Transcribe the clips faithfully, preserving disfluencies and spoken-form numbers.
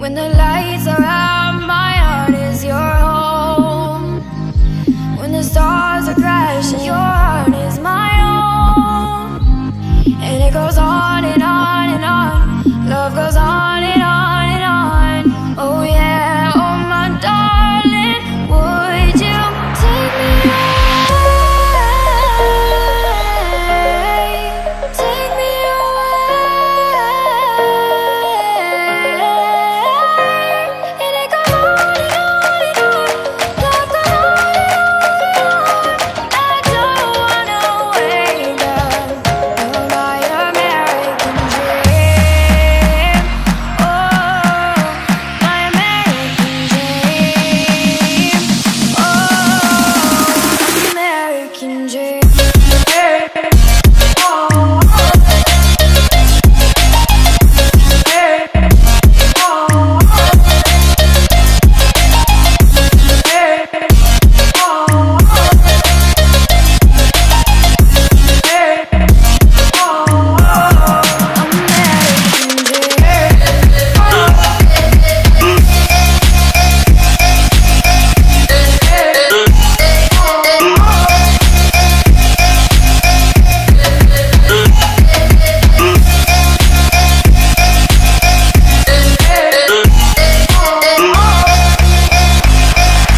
When the lights are out, my heart is your home. When the stars are crashing, your heart is my own. And it goes on and on and on. Love goes on and on and on. Oh yeah, oh my darling, would you take me away? Take me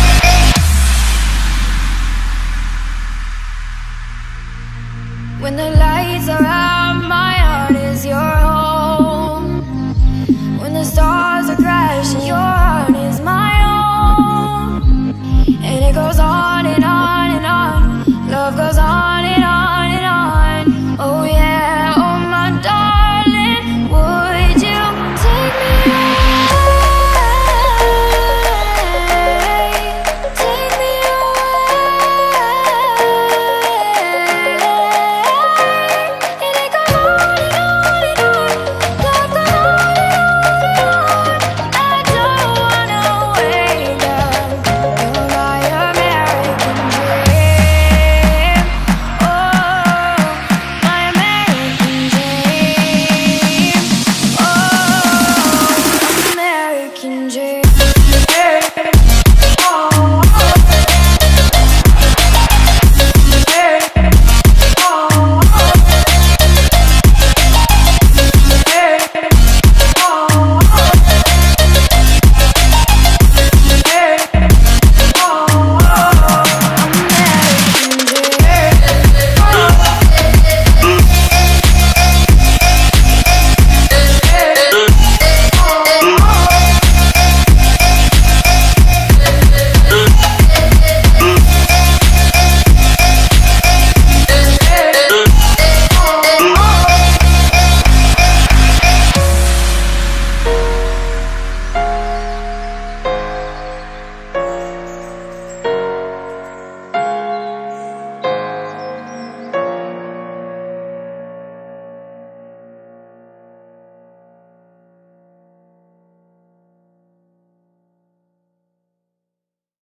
when the